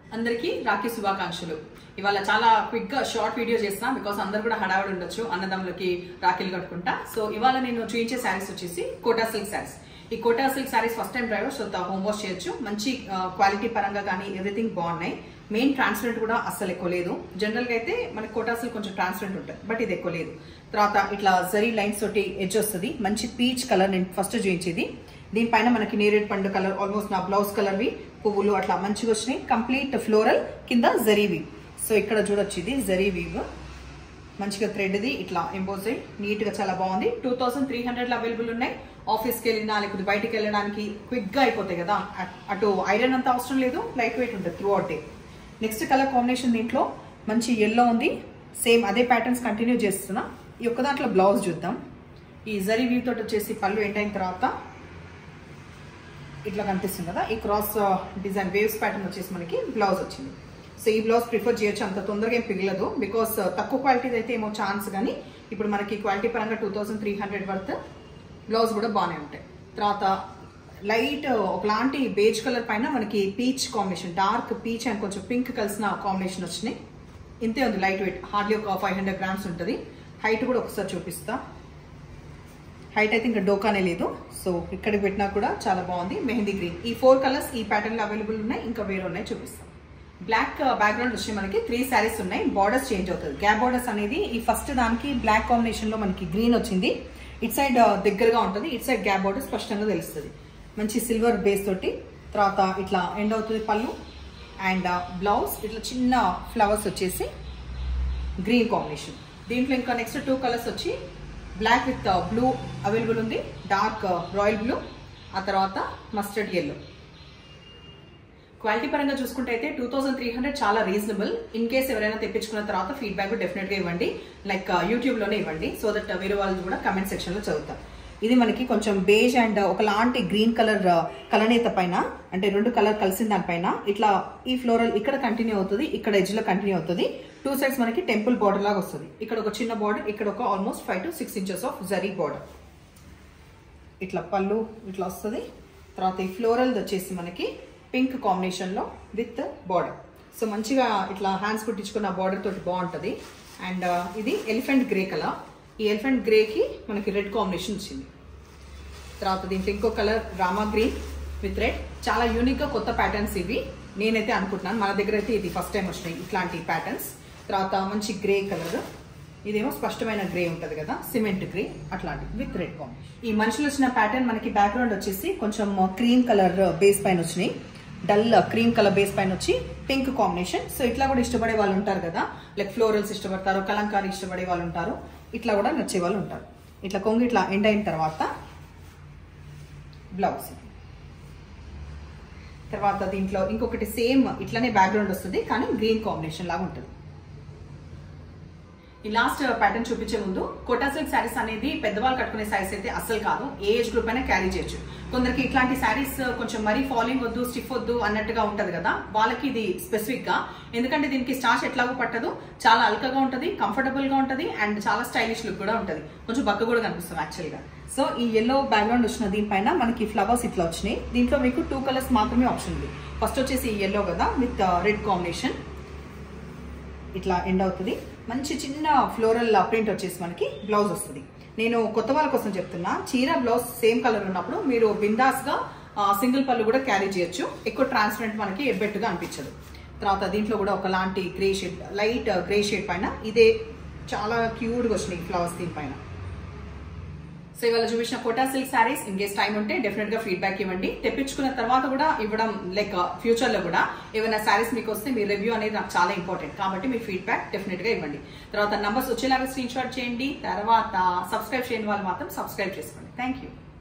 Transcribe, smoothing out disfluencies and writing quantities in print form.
అందరికీ రాఖీ శుభాకాంక్షలు. ఇవాళ చాలా క్విక్ గా షార్ట్ వీడియో చేస్తున్నా బికాస్ అందరు కూడా హడావిడి ఉండొచ్చు అన్నదమ్ములకి రాఖీలు కట్టుకుంటా. సో ఇవాళ నేను చూపించే శారీస్ వచ్చేసి కోటా సిల్క్ శారీస్. ఈ Kota silk saris first time driver, so home wash చేయొచ్చు. మంచి క్వాలిటీ పరంగా కానీ ఎవ్రీథింగ్ బాగున్నాయి. మెయిన్ ట్రాన్స్పరెంట్ కూడా అస్సలు ఎక్కువ లేదు. జనరల్ గా అయితే మనకి కోటా సిల్క్ కొంచెం ట్రాన్స్పరెంట్ ఉంటుంది, బట్ ఇది ఎక్కువ లేదు. తర్వాత ఇట్లా జరీ లైన్స్ తోటి ఎడ్జ్ వస్తుంది. మంచి పీచ్ కలర్ నేను ఫస్ట్ చూపించేది. దీనిపైన మనకి నేరేడ్ పండు కలర్, ఆల్మోస్ట్ నా బ్లౌజ్ కలర్ వి పువ్వులు అట్లా మంచిగా వచ్చినాయి. కంప్లీట్ ఫ్లోరల్ కింద జరీ వీవ్. సో ఇక్కడ చూడొచ్చు, ఇది జరీ వీవ్ మంచిగా థ్రెడ్ ది ఇట్లా ఎంబోజ్ అయ్యి నీట్ గా చాలా బాగుంది. 2300 లో అవైలబుల్ ఉన్నాయి. ఆఫీస్కి వెళ్ళినా లేకపోతే బయటకు వెళ్ళడానికి క్విక్ గా అయిపోతాయి కదా, అటు ఐరన్ అంత అవసరం లేదు, లైట్ వెయిట్ ఉంటుంది throughout day. Next colour combination దీంట్లో మంచి ఎల్లో ఉంది. సేమ్ అదే ప్యాటర్న్స్ కంటిన్యూ చేస్తున్నా. ఈ ఒక్క దాంట్లో బ్లౌజ్ చూద్దాం. ఈ జరీ వీవ్ తోటి వచ్చేసి పళ్ళు ఎండ్ అయిన తర్వాత ఇట్లా కనిపిస్తుంది కదా, ఈ క్రాస్ డిజైన్ వేవ్స్ ప్యాటర్న్ వచ్చేసి మనకి బ్లౌజ్ వచ్చింది. సో ఈ బ్లౌజ్ ప్రిఫర్ చేయొచ్చు, అంత తొందరగా ఏం పిగలదు బికాస్ తక్కువ క్వాలిటీది అయితే ఏమో ఛాన్స్, కానీ ఇప్పుడు మనకి క్వాలిటీ పరంగా 2300 వర్త్ బ్లౌజ్ కూడా బాగానే ఉంటాయి. తర్వాత లైట్ ఒకలాంటి బేజ్ కలర్ పైన మనకి peach combination, dark peach and కొంచెం పింక్ కలిసిన కాంబినేషన్ వచ్చినాయి. ఇంతే ఉంది, లైట్ వెయిట్, హార్డ్లీ ఒక 500 గ్రామ్స్ ఉంటుంది. హైట్ కూడా ఒకసారి చూపిస్తా. హైట్ అయితే ఇంకా డోకానే లేదు. సో ఇక్కడికి పెట్టినా కూడా చాలా బాగుంది. మెహందీ గ్రీన్, ఈ 4 కలర్స్ ఈ ప్యాటర్న్ లో అవైలబుల్ ఉన్నాయి. ఇంకా వేరే ఉన్నాయి, చూపిస్తాం. బ్లాక్ బ్యాక్గ్రౌండ్ వచ్చి మనకి 3 శారీస్ ఉన్నాయి. బార్డర్స్ చేంజ్ అవుతుంది. గ్యాప్ బార్డర్స్ అనేది ఈ ఫస్ట్ దానికి బ్లాక్ కాంబినేషన్ లో మనకి గ్రీన్ వచ్చింది. ఇట్ సైడ్ దగ్గరగా ఉంటుంది, ఇట్ సైడ్ గ్యాప్ బార్డర్ స్పష్టంగా తెలుస్తుంది. మంచి సిల్వర్ బేస్ తోటి. తర్వాత ఇట్లా ఎండ్ అవుతుంది పళ్ళు అండ్ బ్లౌజ్ ఇట్లా చిన్న ఫ్లవర్స్ వచ్చేసి గ్రీన్ కాంబినేషన్. దీంట్లో ఇంకా నెక్స్ట్ 2 కలర్స్ వచ్చి బ్లాక్ విత్ బ్లూ అవైలబుల్ ఉంది, డార్క్ రాయల్ బ్లూ, ఆ తర్వాత మస్టర్డ్ ఎల్లో. క్వాలిటీ పరంగా చూసుకుంటే అయితే 2300 చాలా రీజనబుల్. ఇన్ కేస్ ఎవరైనా తెప్పించుకున్న తర్వాత ఫీడ్బ్యాక్ డెఫినెట్ గా ఇవ్వండి, లైక్ యూట్యూబ్ లోనే ఇవ్వండి, సో దట్ వేరే వాళ్ళు కూడా కమెంట్ సెక్షన్ లో చదువుతారు. ఇది మనకి కొంచెం బేజ్ అండ్ ఒకలాంటి గ్రీన్ కలర్ కలనేత పైన, అంటే 2 కలర్ కలిసిన దానిపైన ఇట్లా ఈ ఫ్లోరల్ ఇక్కడ కంటిన్యూ అవుతుంది, ఇక్కడ ఎడ్జ్ లో కంటిన్యూ అవుతుంది. 2 సైడ్స్ మనకి టెంపుల్ బార్డర్ లాగా వస్తుంది. ఇక్కడ ఒక చిన్న బార్డర్, ఇక్కడ ఒక almost 5 to 6 inches of zari border. ఇట్లా పళ్ళు ఇట్లా వస్తుంది. తర్వాత ఈ ఫ్లోరల్ వచ్చేసి మనకి పింక్ కాంబినేషన్ లో విత్ బార్డర్. సో మంచిగా ఇట్లా హ్యాండ్స్ కుట్టించుకున్న బార్డర్ తోటి బాగుంటది. అండ్ ఇది ఎలిఫెంట్ గ్రే కలర్. ఈ ఎలిఫెంట్ గ్రే కి మనకి రెడ్ కాంబినేషన్ వచ్చింది. తర్వాత దీంట్లో ఇంకో colour Rama green with red. చాలా యూనిక్ గా కొత్త ప్యాటర్న్స్ ఇవి, నేనైతే అనుకుంటున్నాను. మన దగ్గర అయితే ఇది ఫస్ట్ టైం వచ్చినాయి ఇట్లాంటి ప్యాటర్న్స్. తర్వాత మంచి గ్రే కలర్, ఇదేమో స్పష్టమైన గ్రే ఉంటది కదా, సిమెంట్ గ్రే, అట్లాంటి విత్ రెడ్ కాంబినేషన్. ఈ మనుషులు వచ్చిన ప్యాటర్న్ మనకి బ్యాక్గ్రౌండ్ వచ్చేసి కొంచెం క్రీమ్ కలర్ బేస్ పైన వచ్చినాయి. డల్ క్రీమ్ కలర్ బేస్ పైన వచ్చి పింక్ కాంబినేషన్. సో ఇట్లా కూడా ఇష్టపడే వాళ్ళు ఉంటారు కదా, లైక్ ఫ్లోరల్స్ ఇష్టపడతారు, కలంకారీ ఇష్టపడే వాళ్ళు ఉంటారు, ఇట్లా కూడా నచ్చే వాళ్ళు ఉంటారు. ఇట్లా కొంగి ఇట్లా ఎండ్ అయిన తర్వాత బ్లౌజ్. తర్వాత దీంట్లో ఇంకొకటి సేమ్ ఇట్లానే బ్యాక్గ్రౌండ్ వస్తుంది, కానీ గ్రీన్ కాంబినేషన్ లాగా ఉంటుంది. ఈ లాస్ట్ ప్యాటర్న్ చూపించే ముందు, కోటా సిల్క్ శారీస్ అనేది పెద్దవాళ్ళు కట్టుకునే శారీస్ అయితే అస్సలు కాదు. ఏ ఏజ్ గ్రూప్ అయినా క్యారీ చేయొచ్చు. కొందరికి ఇట్లాంటి శారీస్ కొంచెం మరీ ఫాలింగ్ వద్దు, స్టిఫ్ వద్దు అన్నట్టుగా ఉంటది కదా, వాళ్ళకి ఇది స్పెసిఫిక్ గా. ఎందుకంటే దీనికి స్టార్చ్ ఎట్లాగో పట్టదు, చాలా అల్కగా ఉంటది, కంఫర్టబుల్ గా ఉంటది, అండ్ చాలా స్టైలిష్ లుక్ కూడా ఉంటది. కొంచెం బక్క కూడా కనిపిస్తుంది యాక్చువల్ గా. సో ఈ ఎల్లో బ్యాక్గ్రౌండ్ వచ్చిన దీనిపైన మనకి ఫ్లవర్స్ ఇట్లా వచ్చినాయి. దీంట్లో మీకు 2 కలర్స్ మాత్రమే ఆప్షన్ ఉంది. ఫస్ట్ వచ్చేసి ఎల్లో కదా విత్ రెడ్ కాంబినేషన్, ఇట్లా ఎండ్ అవుతుంది. మంచి చిన్న ఫ్లోరల్ ప్రింట్ వచ్చేసి మనకి బ్లౌజ్ వస్తుంది. నేను కొత్త వాళ్ళ కోసం చెప్తున్నా, చీర బ్లౌజ్ సేమ్ కలర్ ఉన్నప్పుడు మీరు బిందాస్ గా సింగిల్ పళ్ళు కూడా క్యారీ చేయొచ్చు. ఎక్కువ ట్రాన్స్పరెంట్ మనకి ఎబ్బెట్టుగా అనిపించదు. తర్వాత దీంట్లో కూడా ఒకలాంటి grey shade, light grey shade పైన ఇదే చాలా క్యూట్ గా వచ్చినాయి ఫ్లవర్స్ దీనిపైన. సో ఇవాళ చూపించిన Kota silk saris in case time ఉంటే డెఫినెట్ గా ఫీడ్బ్యాక్ ఇవ్వండి. తెప్పించుకున్న తర్వాత కూడా ఇవ్వడం, లైక్ ఫ్యూచర్ లో కూడా ఏమైనా శారీస్ మీకు వస్తే మీ రివ్యూ అనేది నాకు చాలా ఇంపార్టెంట్, కాబట్టి మీ ఫీడ్బ్యాక్ డెఫినెట్ గా ఇవ్వండి. తర్వాత నంబర్స్ వచ్చేలాగా స్క్రీన్ షాట్ చేయండి. తర్వాత సబ్స్క్రైబ్ చేయని వాళ్ళు మాత్రం సబ్స్క్రైబ్ చేసుకోండి. Thank you.